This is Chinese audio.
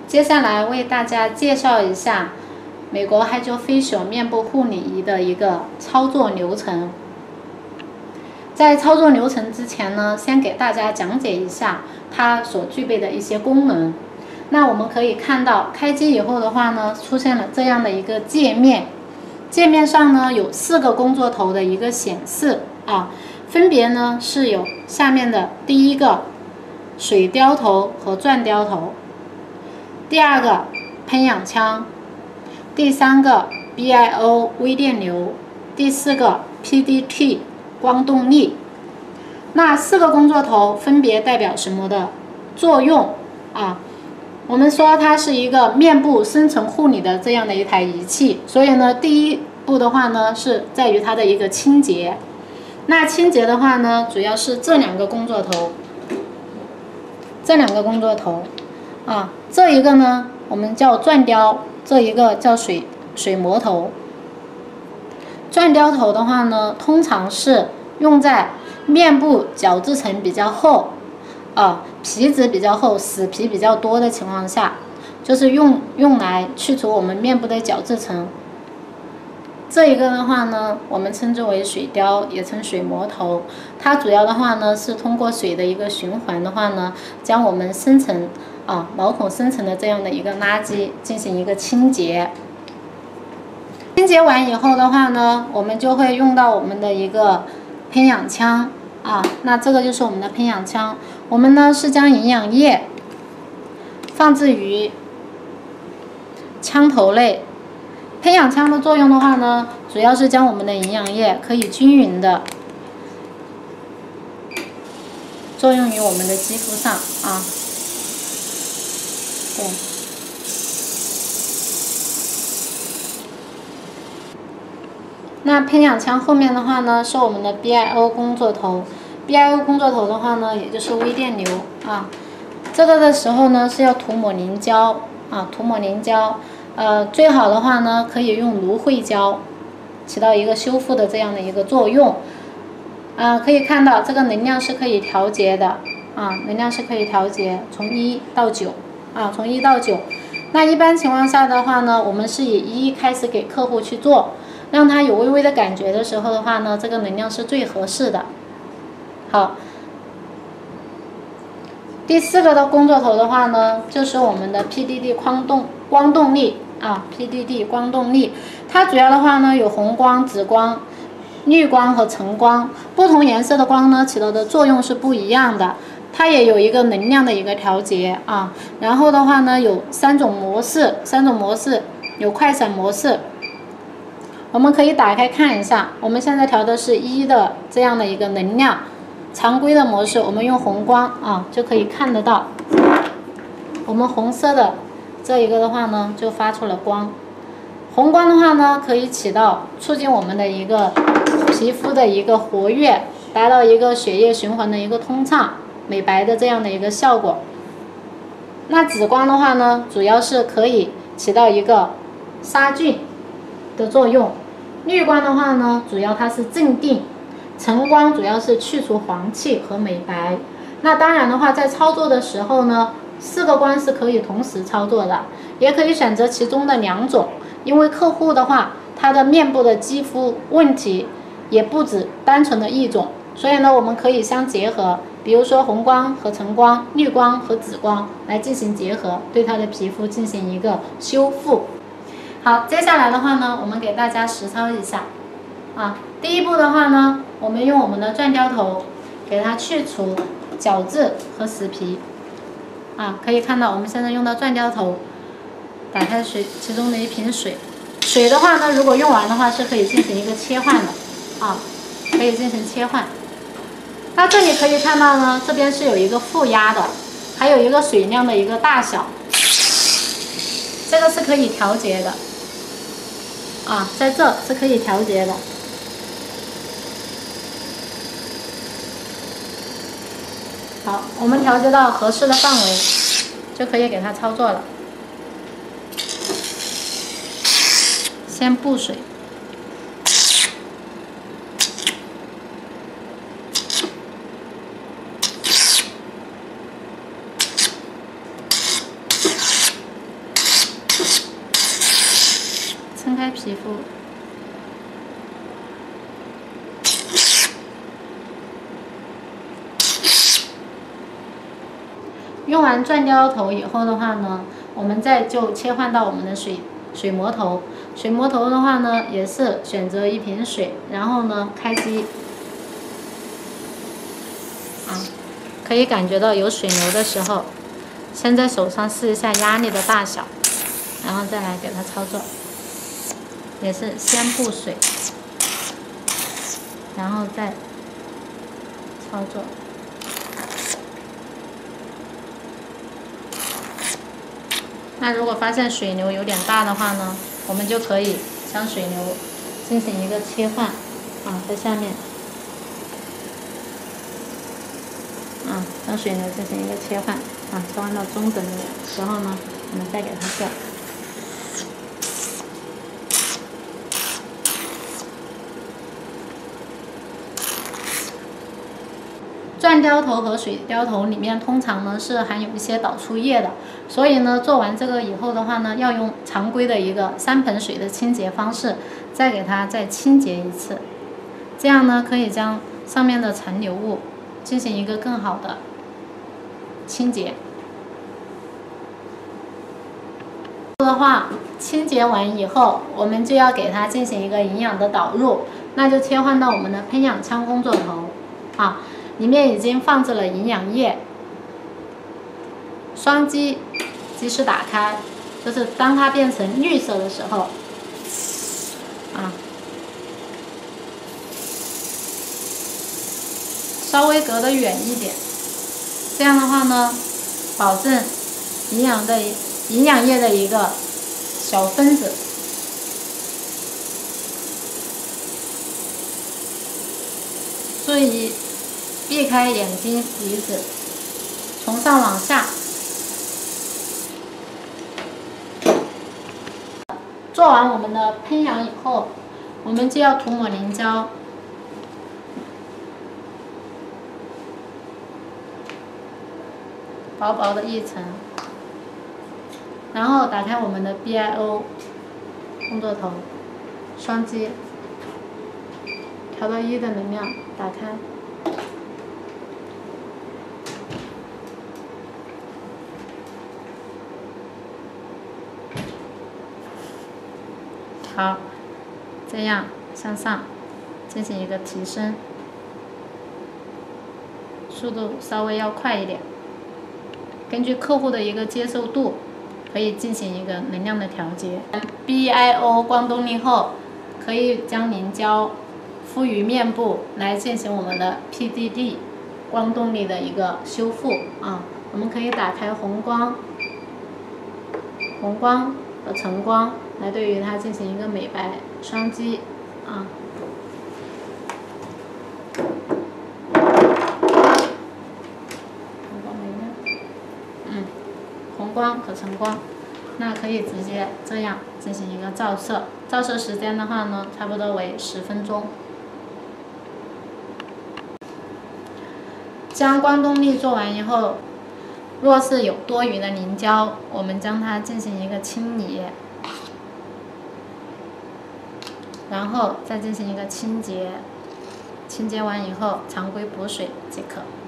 接下来为大家介绍一下美国 HydraFacial 面部护理仪的一个操作流程。在操作流程之前呢，先给大家讲解一下它所具备的一些功能。那我们可以看到，开机以后的话呢，出现了这样的一个界面。界面上呢有4个工作头的一个显示啊，分别呢是有下面的第一个水雕头和钻雕头，第2个喷氧枪，第3个 BIO 微电流，第4个 PDT 光动力。那4个工作头分别代表什么的作用啊？我们说它是一个面部深层护理的这样的一台仪器，所以呢，第一步的话呢，是在于它的一个清洁。那清洁的话呢，主要是这2个工作头，啊，这一个呢我们叫钻雕，这一个叫水磨头。钻雕头的话呢，通常是用在面部角质层比较厚。皮质比较厚、死皮比较多的情况下，就是用来去除我们面部的角质层。这一个的话呢，我们称之为水雕，也称水磨头。它主要的话呢，是通过水的一个循环的话呢，将我们深层毛孔深层的这样的一个垃圾进行一个清洁。清洁完以后的话呢，我们就会用到我们的一个喷氧枪。那这个就是我们的喷氧枪。我们呢是将营养液放置于枪头内。喷氧枪的作用的话呢，主要是将我们的营养液可以均匀的作用于我们的肌肤上对。那喷氧枪后面的话呢，是我们的 BIO 工作头。BIO 工作头的话呢，也就是微电流这个的时候呢是要涂抹凝胶最好的话呢可以用芦荟胶，起到一个修复的这样的一个作用。可以看到这个能量是可以调节的能量是可以调节，从1到9从1到9。那一般情况下的话呢，我们是以1开始给客户去做，让他有微微的感觉的时候的话呢，这个能量是最合适的。好，第4个的工作头的话呢，就是我们的 PDT 光动力PDT 光动力。它主要的话呢有红光、紫光、绿光和橙光，不同颜色的光呢起到的作用是不一样的。它也有一个能量的一个调节然后的话呢有3种模式，有快闪模式。我们可以打开看一下，我们现在调的是1的这样的一个能量。常规的模式，我们用红光就可以看得到，我们红色的这一个的话呢就发出了光。红光的话呢可以起到促进我们的一个皮肤的一个活跃，达到一个血液循环的一个通畅、美白的这样的一个效果。那紫光的话呢，主要是可以起到一个杀菌的作用。绿光的话呢，主要它是镇定。橙光主要是去除黄气和美白。那当然的话，在操作的时候呢，4个光是可以同时操作的，也可以选择其中的2种，因为客户的话，他的面部的肌肤问题也不止单纯的一种，所以呢，我们可以相结合，比如说红光和橙光、绿光和紫光来进行结合，对他的皮肤进行一个修复。好，接下来的话呢，我们给大家实操一下第一步的话呢，我们用我们的钻雕头给它去除角质和死皮可以看到我们现在用到钻雕头，打开其中的一瓶水的话呢，如果用完的话是可以进行一个切换的可以进行切换。那这里可以看到呢，这边是有一个负压的，还有一个水量的一个大小，这个是可以调节的在这是可以调节的。好，我们调节到合适的范围，就可以给它操作了。先布水， 开皮肤。用完钻雕头以后的话呢，我们就切换到我们的水磨头。水磨头的话呢，也是选择一瓶水，然后呢开机，可以感觉到有水流的时候，先在手上试一下压力的大小，然后再来给它操作。也是先布水，然后再操作。那如果发现水流有点大的话呢，我们就可以将水流进行一个切换，在下面，将水流进行一个切换，切换到中等的时候呢，我们再给它调。钻雕头和水雕头里面通常呢是含有一些导出液的，所以呢做完这个以后的话呢，要用常规的一个3盆水的清洁方式，再给它清洁一次，这样呢可以将上面的残留物进行一个更好的清洁。的话，清洁完以后，我们就要给它进行一个营养的导入，那就切换到我们的喷氧枪工作头，里面已经放置了营养液，双击及时打开，就是当它变成绿色的时候，稍微隔得远一点，这样的话呢，保证营养液的一个小分子。注意避开眼睛、鼻子，从上往下。做完我们的喷氧以后，我们就要涂抹凝胶。薄薄的一层，然后打开我们的 BIO 工作头，双击，调到1的能量，打开。好，这样向上进行一个提升，速度稍微要快一点。根据客户的一个接受度，可以进行一个能量的调节。BIO 光动力后，可以将凝胶敷于面部来进行我们的 PDD 光动力的一个修复我们可以打开红光和橙光来对于它进行一个美白，双击红光和橙光，那可以直接这样进行一个照射，照射时间的话呢，差不多为10分钟。将光动力做完以后，若是有多余的凝胶，我们将它进行一个清理，然后再进行一个清洁，清洁完以后常规补水即可。